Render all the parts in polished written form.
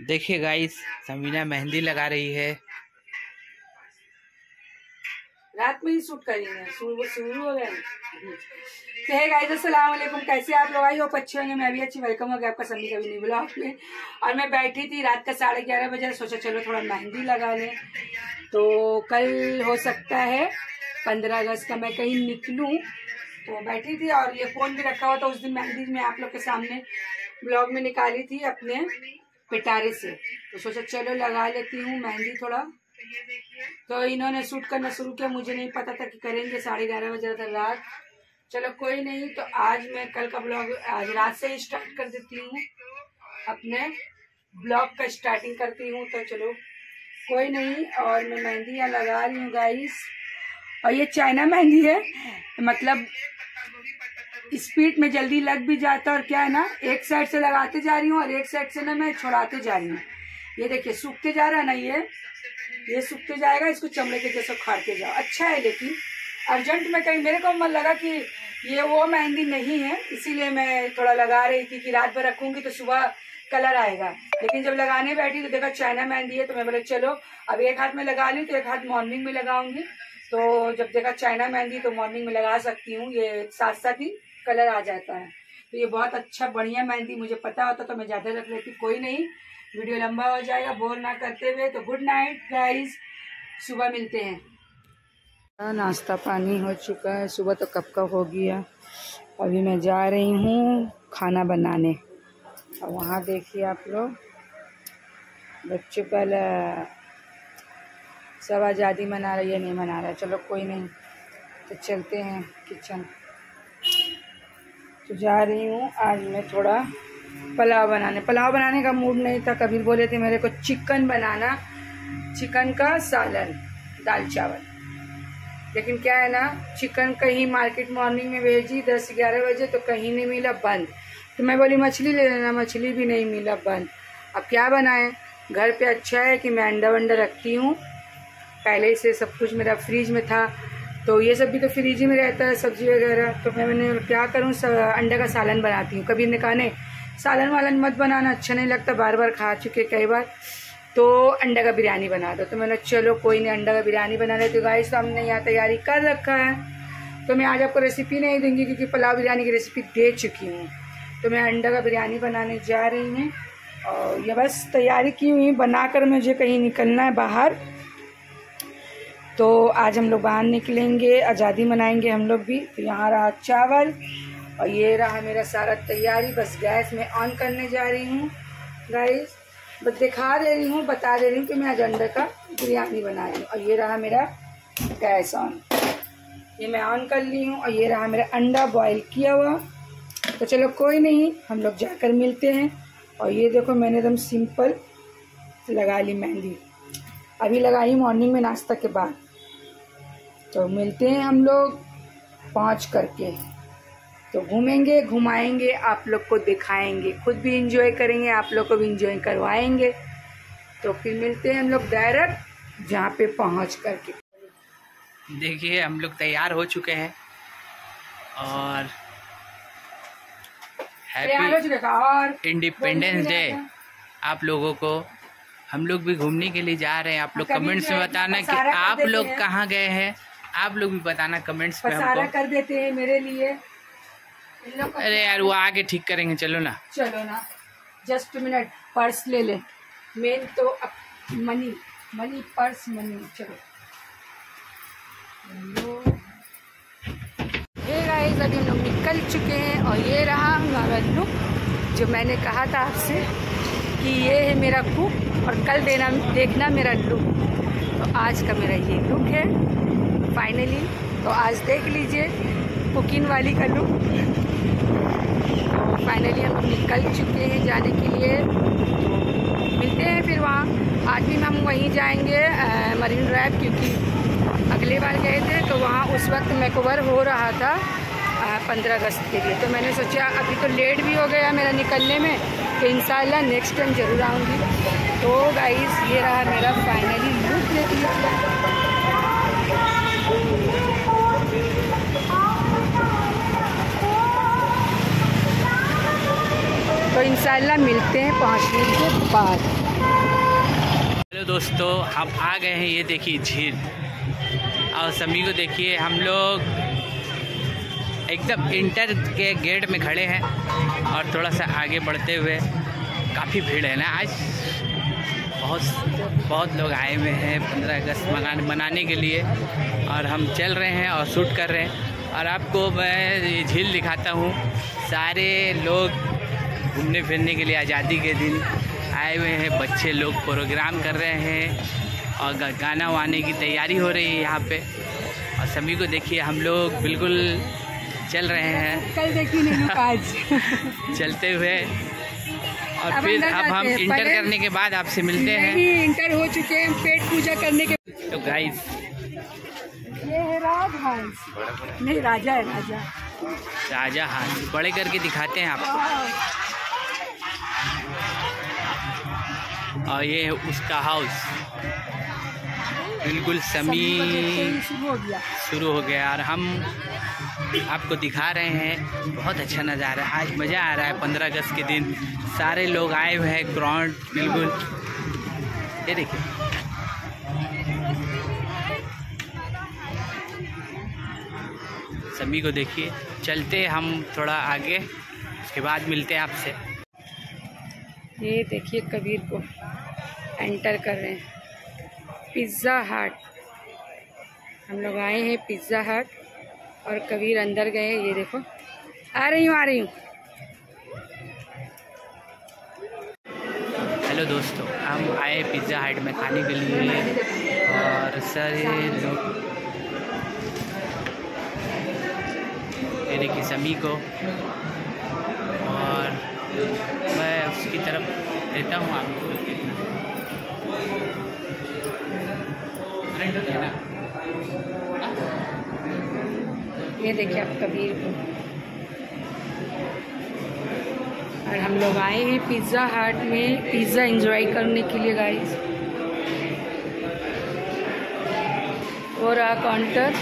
देखिए गाइस, समीना मेहंदी लगा रही है। रात में ही शूट करेंगे, शुरू हो गए। तो है गाइस, अस्सलाम वालेकुम, कैसे आप लोग? आई होप अच्छे होंगे, मैं भी अच्छी। वेलकम हो गया आपका सभी कभी नहीं ब्लॉग में। और मैं बैठी थी रात का 11:30 बजे, सोचा चलो थोड़ा मेहंदी लगा लें। तो कल हो सकता है 15 अगस्त का मैं कहीं निकलूं, तो बैठी थी और ये फोन भी रखा हुआ था। उस दिन मेहंदी मैं आप लोग के सामने ब्लॉग में निकाली थी अपने पिटारे से, तो सोचा चलो लगा लेती हूँ मेहंदी थोड़ा। तो इन्होंने शूट करना शुरू किया, मुझे नहीं पता था कि करेंगे। 11:30 बजे था रात। चलो कोई नहीं, तो आज मैं कल का ब्लॉग आज रात से ही स्टार्ट कर देती हूँ, अपने ब्लॉग का स्टार्टिंग करती हूँ। तो चलो कोई नहीं, और मैं मेहंदी यहाँ लगा रही हूँ गाइस। और ये चाइना मेहंदी है, मतलब स्पीड में जल्दी लग भी जाता है। और क्या है ना, एक साइड से लगाते जा रही हूँ और एक साइड से ना मैं छोड़ाते जा रही हूँ। ये देखिए सूखते जा रहा है ना, ये सूखते जाएगा, इसको चमड़े के जैसे खाड़ते जाओ। अच्छा है, लेकिन अर्जेंट में कहीं मेरे को मन लगा कि ये वो मेहंदी नहीं है, इसीलिए मैं थोड़ा लगा रही थी कि रात भर रखूंगी तो सुबह कलर आएगा। लेकिन जब लगाने बैठी तो देखा चाइना मेहंदी है, तो मैं बोला चलो अब एक हाथ में लगा लूँ, तो एक हाथ मॉर्निंग में लगाऊंगी। तो जब देखा चाइना मेहंदी तो मॉर्निंग में लगा सकती हूँ, ये साथ साथ ही कलर आ जाता है। तो ये बहुत अच्छा बढ़िया मेहंदी, मुझे पता होता तो मैं ज्यादा रख लेती। कोई नहीं, वीडियो लंबा हो जाएगा बोर ना करते हुए। तो गुड नाइट गाइस, सुबह मिलते हैं। नाश्ता पानी हो चुका है, सुबह तो कब का हो गया। अभी मैं जा रही हूँ खाना बनाने। और वहाँ देखिए आप लोग, बच्चे पहले सब आज़ादी मना रही है, नहीं मना रहा। चलो कोई नहीं, तो चलते हैं किचन। तो जा रही हूँ आज मैं थोड़ा पुलाव बनाने का मूड नहीं था। कबीर बोले थे मेरे को चिकन बनाना, चिकन का सालन दाल चावल। लेकिन क्या है ना, चिकन कहीं मार्केट मॉर्निंग में भेजी 10-11 बजे, तो कहीं नहीं मिला, बंद। तो मैं बोली मछली ले लेना, मछली भी नहीं मिला, बंद। अब क्या बनाए? घर पे अच्छा है कि मैं अंडा वंडा रखती हूँ, पहले से सब कुछ मेरा फ्रिज में था, तो ये सब भी तो फ्रिज ही में रहता है, सब्जी वगैरह। तो मैंने क्या करूँ, अंडे का सालन बनाती हूँ। कबीर ने कहा नहीं सालन वालन मत बनाना, अच्छा नहीं लगता, बार बार खा चुके कई बार, तो अंडा का बिरयानी बना दो। तो मैंने चलो कोई नहीं, अंडा का बिरयानी बना लेते। तो गाइस, तो हमने यहाँ तैयारी कर रखा है। तो मैं आज आपको रेसिपी नहीं दूंगी, क्योंकि पुलाव बिरयानी की रेसिपी दे चुकी हूँ। तो मैं अंडा का बिरयानी बनाने जा रही हूँ, और ये बस तैयारी की हुई, बनाकर मुझे कहीं निकलना है बाहर। तो आज हम लोग बाहर निकलेंगे, आज़ादी मनाएंगे हम लोग भी। तो यहाँ रहा चावल, और ये रहा मेरा सारा तैयारी। बस गैस में ऑन करने जा रही हूँ गाइस, बस दिखा दे रही हूँ, बता दे रही हूँ कि मैं आज अंडे का बिरयानी बना रही हूँ। और ये रहा मेरा गैस ऑन, ये मैं ऑन कर ली हूँ। और ये रहा मेरा अंडा बॉईल किया हुआ। तो चलो कोई नहीं, हम लोग जाकर मिलते हैं। और ये देखो मैंने एकदम सिंपल लगा ली मेहंदी, अभी लगाई मॉर्निंग में नाश्ता के बाद। तो मिलते हैं हम लोग पहुँच करके। तो घूमेंगे घुमाएंगे, आप लोग को दिखाएंगे, खुद भी इंजॉय करेंगे, आप लोग को भी इंजॉय करवाएंगे। तो फिर मिलते हैं हम लोग डायरेक्ट जहाँ पे पहुँच करके। देखिए हम लोग तैयार हो चुके हैं, और हैप्पी इंडिपेंडेंस डे आप लोगों को। हम लोग भी घूमने के लिए जा रहे हैं। आप लोग कमेंट्स में बताना कि आप लोग कहाँ गए हैं, आप लोग भी बताना कमेंट्स में हमको। कर देते हैं मेरे लिए। अरे यार वो आगे ठीक करेंगे, चलो ना जस्ट मिनट, पर्स ले ले, मेन तो मनी पर्स मनी। चलो हे गाइस, अभी हम लोग निकल चुके हैं। और ये रहा हमारा लुक, जो मैंने कहा था आपसे कि ये है मेरा कुक, और कल देखना मेरा लुक। तो आज का मेरा ये लुक है फाइनली। तो आज देख लीजिए कुकिंग वाली का लुक। तो फाइनली हम निकल चुके हैं जाने के लिए। तो मिलते हैं फिर वहाँ। आज भी हम वहीं जाएंगे मरीन ड्राइव, क्योंकि अगले बार गए थे तो वहाँ उस वक्त मेकओवर हो रहा था 15 अगस्त के लिए। तो मैंने सोचा अभी तो लेट भी हो गया मेरा निकलने में, तो इंशाल्लाह नेक्स्ट टाइम ज़रूर आऊँगी। तो गाइस, ये रहा मेरा फाइनली लुक। तो इंशाल्लाह मिलते हैं पहुँचने के बाद। दोस्तों हम आ गए हैं, ये देखिए झील। और समी को देखिए, हम लोग एकदम इंटर के गेट में खड़े हैं और थोड़ा सा आगे बढ़ते हुए, काफ़ी भीड़ है ना आज, बहुत लोग आए हुए हैं 15 अगस्त मनाने के लिए। और हम चल रहे हैं और शूट कर रहे हैं। और आपको मैं ये झील दिखाता हूँ। सारे लोग घूमने फिरने के लिए आज़ादी के दिन आए हुए हैं। बच्चे लोग प्रोग्राम कर रहे हैं और गाना वाने की तैयारी हो रही है यहाँ पे। और सभी को देखिए, हम लोग बिल्कुल चल रहे हैं, कल देखी नहीं आज चलते हुए। और फिर अब हम इंटर करने के बाद आपसे मिलते हैं। इंटर हो चुके हैं पेट पूजा करने के। तो गाइस, ये है राजहंस, नहीं राजा है, राजा हंस। बड़े करके दिखाते हैं आपको। और ये है उसका हाउस, बिल्कुल समी शुरू हो गया। और हम आपको दिखा रहे हैं, बहुत अच्छा नज़ारा। आज मज़ा आ रहा है। 15 अगस्त के दिन सारे लोग आए हुए हैं, ग्राउंड बिल्कुल। ये देखिए, सभी को देखिए। चलते हम थोड़ा आगे, उसके बाद मिलते हैं आपसे। ये देखिए कबीर को एंटर कर रहे हैं। पिज़्ज़ा हट, हम लोग आए हैं पिज़्ज़ा हट और कबीर अंदर गए। ये देखो, आ रही हूँ। हेलो दोस्तों, हम आए पिज़्ज़ा हट में खाने के लिए। और सारे लोग, ये देखिए समी को। और मैं उसकी तरफ देता हूँ आपको। ये देखिए आप कबीर को। और हम लोग आए हैं पिज़्ज़ा हट में पिज़्ज़ा एंजॉय करने के लिए गाइस। और काउंटर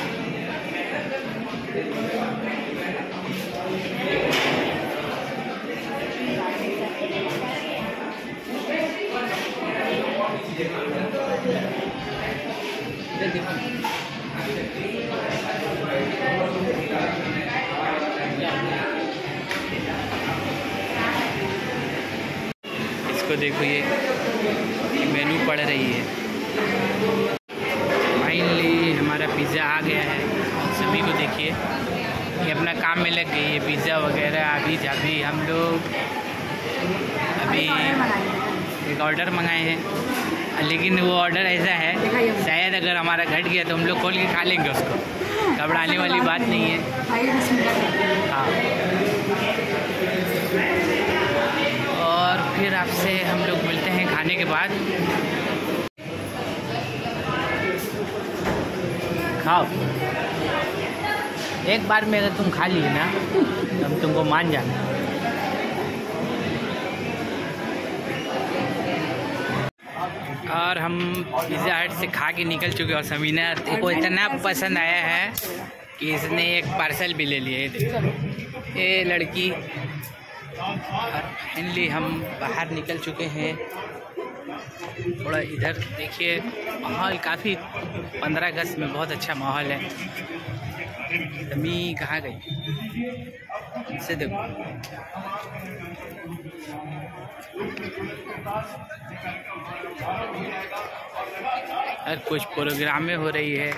इसको देखो, ये मेनू पढ़ रही है। फाइनली हमारा पिज़्ज़ा आ गया है। सभी को देखिए, ये अपना काम में लग गई है, पिज़्ज़ा वगैरह। अभी हम लोग एक ऑर्डर मंगाए हैं, लेकिन वो ऑर्डर ऐसा है, शायद अगर हमारा घट गया तो हम लोग खोल के खा लेंगे उसको। घबराने वाली बात नहीं है। हाँ, और फिर आपसे हम लोग मिलते हैं खाने के बाद। खाओ, एक बार में अगर तुम खा ली ना तो हम तुमको मान जाना। और हम पिज़्ज़ा हट से खा के निकल चुके। और समीना को इतना पसंद आया है कि इसने एक पार्सल भी ले लिया। ये लड़की। और फाइनली हम बाहर निकल चुके हैं। थोड़ा इधर देखिए, माहौल काफ़ी 15 अगस्त में बहुत अच्छा माहौल है। समी कहाँ गई, इसे देखो। और कुछ प्रोग्रामें हो रही है।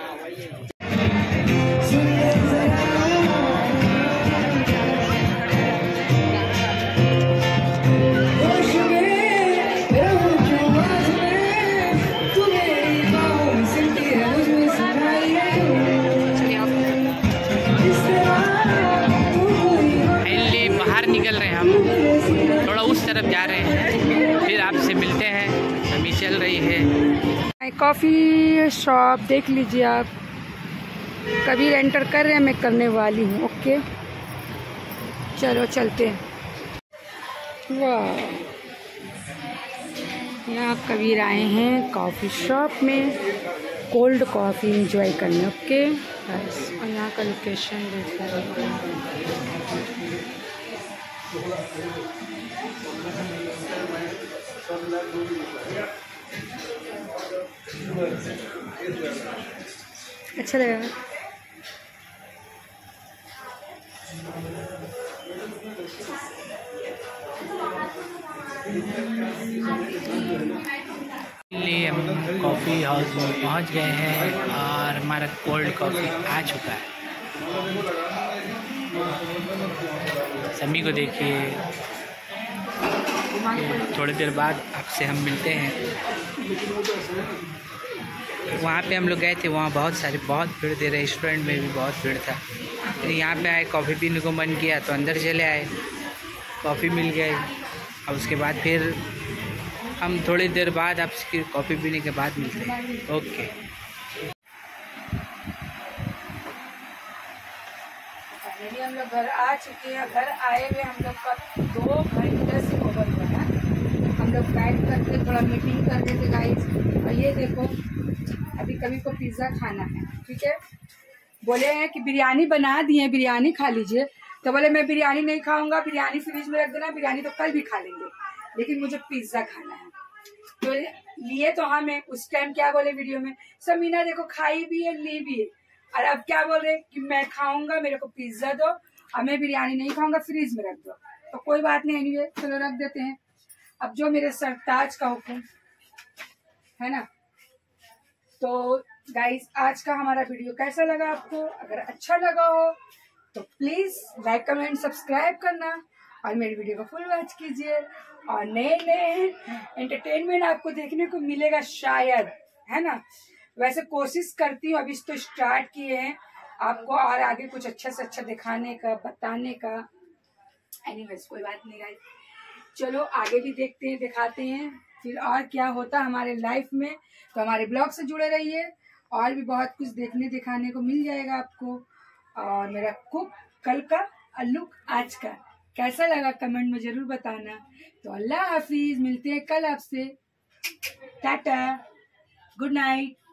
बाहर निकल रहे हैं हम, थोड़ा उस तरफ जा रहे हैं, फिर आपसे मिलते हैं। अभी चल रही है कॉफ़ी शॉप, देख लीजिए आप। कबीर एंटर कर रहे हैं, मैं करने वाली हूँ। ओके, चलो चलते हैं। वाह, यहाँ कबीर आए हैं कॉफ़ी शॉप में कोल्ड कॉफ़ी एंजॉय करने। ओके बस, और यहाँ का लोकेशन देख रहे हैं। अच्छा लगा। लिए हम कॉफ़ी हाउस में पहुंच गए हैं और हमारा कोल्ड कॉफ़ी आ चुका है। समी को देखिए, थोड़ी देर बाद आपसे हम मिलते हैं। वहाँ पे हम लोग गए थे, वहाँ बहुत भीड़ थी, रेस्टोरेंट में भी बहुत भीड़ था। फिर यहाँ पे आए, कॉफ़ी पीने को मन किया तो अंदर चले आए, कॉफ़ी मिल गई। और उसके बाद फिर हम थोड़ी देर बाद आपसे कॉफ़ी पीने के बाद मिलते हैं। ओके। फाइनली हम लोग घर आ चुके हैं। घर आए हुए हम लोग का 2 घंटे से ओवर हुआ है। हम लोग बैठ करके थोड़ा मीटिंग कर रहे थे गाइस। और ये देखो, अभी कभी को पिज़्ज़ा खाना है, ठीक है। बोले हैं कि बिरयानी बना दिए, बिरयानी खा लीजिए। तो बोले मैं बिरयानी नहीं खाऊंगा, बिरयानी फ्रिज में रख देना, बिरयानी तो कल भी खा लेंगे, लेकिन मुझे पिज़्ज़ा खाना है। तो लिए तो हमें उस टाइम क्या बोले वीडियो में, समीना देखो खाई भी है, ली भी है। और अब क्या बोल रहे कि मैं खाऊंगा, मेरे को पिज्जा दो, और मैं बिरयानी नहीं खाऊंगा, फ्रीज में रख दो। तो कोई बात नहीं, एनीवे चलो रख देते हैं। अब जो मेरे सरताज का हुक्म है ना। तो गाइस, आज का हमारा वीडियो कैसा लगा आपको? अगर अच्छा लगा हो तो प्लीज लाइक कमेंट सब्सक्राइब करना और मेरी वीडियो को फुल वॉच कीजिए। और नए नए एंटरटेनमेंट आपको देखने को मिलेगा शायद, है ना। वैसे कोशिश करती हूँ, अभी तो स्टार्ट किए हैं आपको और आगे कुछ अच्छा से अच्छा दिखाने का, बताने का। एनीवेज कोई बात नहीं गाइस, चलो आगे भी देखते हैं, दिखाते हैं फिर और क्या होता है हमारे लाइफ में। तो हमारे ब्लॉग से जुड़े रहिए, और भी बहुत कुछ देखने दिखाने को मिल जाएगा आपको। और मेरा कुक कल का और लुक आज का कैसा लगा कमेंट में जरूर बताना। तो अल्लाह हाफिज, मिलते हैं कल आपसे। Tata, good night.